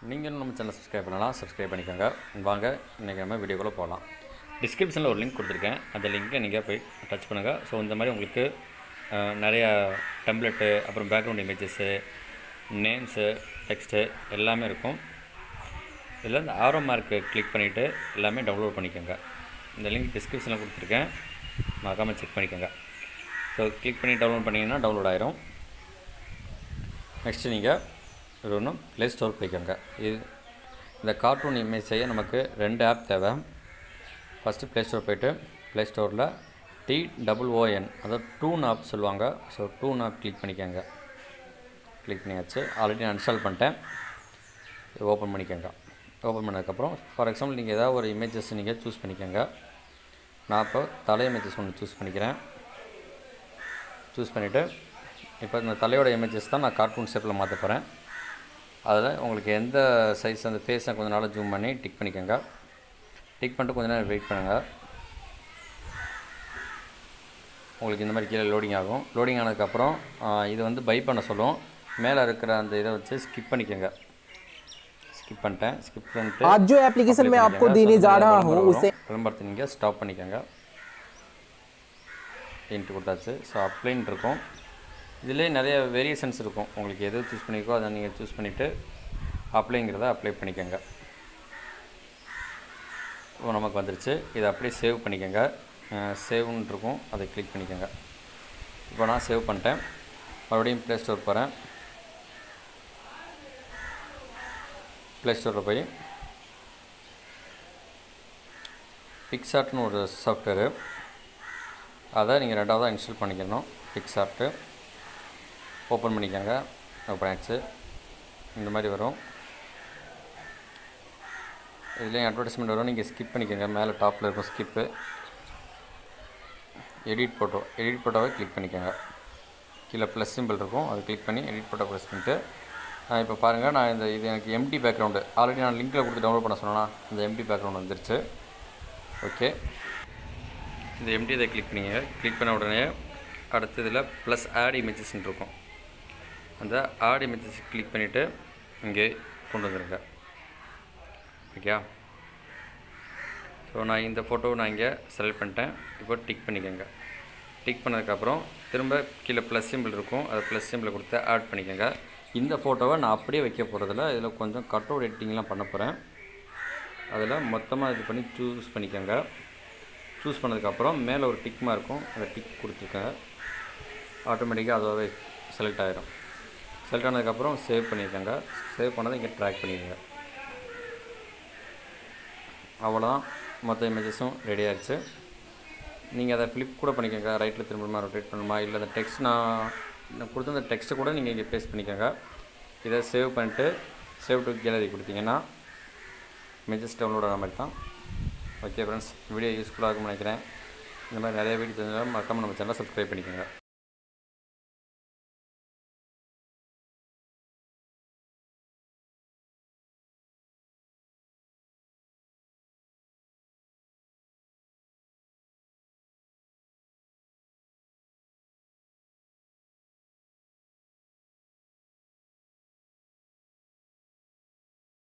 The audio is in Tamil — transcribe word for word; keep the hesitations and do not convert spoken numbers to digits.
நீங்கள் நம்ம சேனல் சப்ஸ்கிரைப் பண்ணலாம், சப்ஸ்கிரைப் பண்ணிக்கோங்க. வாங்க இன்றைக்கி நம்ம வீடியோக்குள்ளே போகலாம். டிஸ்கிரிப்ஷனில் ஒரு லிங்க் கொடுத்துருக்கேன், அந்த லிங்க்கை நீங்கள் போய் டச் பண்ணுங்கள். ஸோ இந்த மாதிரி உங்களுக்கு நிறையா டெம்ப்ளெட்டு, அப்புறம் பேக்ரவுண்ட் இமேஜஸ்ஸு, நேம்ஸு, டெக்ஸ்ட்டு எல்லாமே இருக்கும். இதில் இந்த ஆரோ மார்க்கு கிளிக் பண்ணிவிட்டு எல்லாமே டவுன்லோட் பண்ணிக்கோங்க. இந்த லிங்க் டிஸ்கிரிப்ஷனில் கொடுத்துருக்கேன், மறக்காமல் செக் பண்ணிக்கோங்க. ஸோ கிளிக் பண்ணி டவுன்லோட் பண்ணிங்கன்னா டவுன்லோட் ஆயிரும். நெக்ஸ்ட்டு நீங்கள் இது ஒன்றும் ப்ளே ஸ்டோர் போய்க்கோங்க. இது இந்த கார்ட்டூன் இமேஜ் செய்ய நமக்கு ரெண்டு ஆப் தேவை. ஃபஸ்ட்டு ப்ளே ஸ்டோர் போய்ட்டு ப்ளே ஸ்டோரில் T double O N Toon app சொல்லுவாங்க. ஸோ டூன் ஆப் கிளிக் பண்ணிக்கோங்க. கிளிக் பண்ணியாச்சு. ஆல்ரெடி நான் இன்ஸ்டால் பண்ணிட்டேன். ஓப்பன் பண்ணிக்கோங்க. ஓப்பன் பண்ணதுக்கப்புறம் ஃபார் எக்ஸாம்பிள் நீங்கள் ஏதாவது ஒரு இமேஜஸ் நீங்கள் சூஸ் பண்ணிக்கோங்க. நான் இப்போ தலை இமேஜஸ் ஒன்று சூஸ் பண்ணிக்கிறேன். சூஸ் பண்ணிவிட்டு இப்போ இந்த தலையோட இமேஜஸ் தான் நான் கார்ட்டூன் ஷேப்பில் மாற்ற போகிறேன். அதில் உங்களுக்கு எந்த சைஸ் அந்த ஃபேஸை கொஞ்சம் நாளாக ஜூம் பண்ணி டிக் பண்ணிக்கோங்க. டிக் பண்ணிட்டு கொஞ்சம் நேரம் வெயிட் பண்ணுங்கள். உங்களுக்கு இந்த மாதிரி கீழே லோடிங் ஆகும். லோடிங் ஆனதுக்கப்புறம் இது வந்து பை பண்ண சொல்லும். மேலே இருக்கிற அந்த இதை வச்சு ஸ்கிப் பண்ணிக்கோங்க. ஸ்கிப் பண்ணிட்டேன். ஸ்கிப் பண்ணிட்டு आज जो एप्लीकेशन मैं आपको देने जा रहा हूं उसे விளம்பரத்தை நீங்கள் ஸ்டாப் பண்ணிக்கோங்க. இன்ட்டு கொடுத்தாச்சு. ஸோ அப்ளைன் இருக்கும். இதிலே நிறைய வேரியேஷன்ஸ் இருக்கும். உங்களுக்கு எது சூஸ் பண்ணிக்கோ அதை நீங்கள் சூஸ் பண்ணிவிட்டு அப்ளைங்கிறத அப்ளை பண்ணிக்கோங்க. இப்போ நமக்கு வந்துருச்சு. இதை அப்படியே சேவ் பண்ணிக்கோங்க. சேவ்னு இருக்கும், அதை கிளிக் பண்ணிக்கோங்க. இப்போ நான் சேவ் பண்ணிட்டேன். மறுபடியும் ப்ளே ஸ்டோர் போகிறேன். ப்ளே ஸ்டோரில் போய் பிக்சார்ட்னு ஒரு சாஃப்ட்வேரு, அதை நீங்கள் ரெண்டாவதாக இன்ஸ்டால் பண்ணிக்கணும். பிக்சார்ட்டு ஓப்பன் பண்ணிக்கோங்க. ஓப்பன் ஆகிடுச்சு. இந்த மாதிரி வரும். இதுலேயும் அட்வர்டைஸ்மெண்ட் வரும். நீங்கள் ஸ்கிப் பண்ணிக்கோங்க. மேலே டாப்பில் இருக்கும் ஸ்கிப்பு. எடிட் ஃபோட்டோ எடிட் ஃபோட்டோவை கிளிக் பண்ணிக்கோங்க. கீழே ப்ளஸ் சிம்பிள் இருக்கும், அதை கிளிக் பண்ணி எடிட் ஃபோட்டோ ப்ரெஸ் பண்ணிட்டு நான் இப்போ பாருங்கள், நான் இந்த இது எனக்கு எம்டி பேக்ரவுண்டு ஆல்ரெடி நான் லிங்க்கில் கொடுத்து டவுன்லோட் பண்ண சொன்னேன்னா இந்த எம்டி பேக்ரவுண்ட் வந்துருச்சு. ஓகே, இந்த எம்டி இதை கிளிக் பண்ணிங்க. கிளிக் பண்ண உடனே அடுத்த இதில் ப்ளஸ் ஆட் இமேஜஸ்ன்னு இருக்கும். அந்த ஆட் இமேஜஸ் கிளிக் பண்ணிவிட்டு இங்கே கொண்டு வந்துடுங்க. ஓகே, ஸோ நான் இந்த ஃபோட்டோவை நான் இங்கே செலக்ட் பண்ணிட்டேன். இப்போ டிக் பண்ணிக்கோங்க. டிக் பண்ணதுக்கப்புறம் திரும்ப கீழே ப்ளஸ் சிம்பிள் இருக்கும், அதை ப்ளஸ் சிம்பிளை கொடுத்து ஆட் பண்ணிக்கோங்க. இந்த ஃபோட்டோவை நான் அப்படியே வைக்க போகிறதில்ல, இதில் கொஞ்சம் கட் அவுட் எடிட்டிங்லாம் பண்ண போகிறேன். அதில் மொத்தமாக இது பண்ணி சூஸ் பண்ணிக்கோங்க. சூஸ் பண்ணதுக்கப்புறம் மேலே ஒரு டிக்மாக இருக்கும், அதை டிக் கொடுத்துருக்கேன். ஆட்டோமேட்டிக்காக அதுவாகவே செலக்ட் ஆகிடும். செலக்ட் ஆனதுக்கப்புறம் சேவ் பண்ணியிருக்காங்க. சேவ் பண்ணதை இங்கே ட்ராக் பண்ணிடுங்க. அவ்வளோதான், மொத்த இமேஜஸும் ரெடி ஆகிடுச்சு. நீங்கள் அதை ஃப்ளிப் கூட பண்ணிக்கோங்க. ரைட்டில் திரும்பணுமா, ரொட்டேட் பண்ணணுமா, இல்லை அந்த டெக்ஸ்ட் நான் நான் கொடுத்த அந்த டெக்ஸ்ட்டை கூட நீங்கள் இங்கே பேஸ்ட் பண்ணிக்கோங்க. இதை சேவ் பண்ணிட்டு சேவ் டு கேலரி கொடுத்தீங்கன்னா இமேஜஸ் டவுன்லோட் ஆன மாதிரி தான். ஓகே ஃப்ரெண்ட்ஸ், வீடியோ யூஸ்ஃபுல்லாக இருக்கும்னு நினைக்கிறேன். இந்த மாதிரி நிறைய வீடியோ தெரிஞ்சாலும் மறக்காமல் நம்ம சேனலை சப்ஸ்கிரைப் பண்ணிக்கோங்க.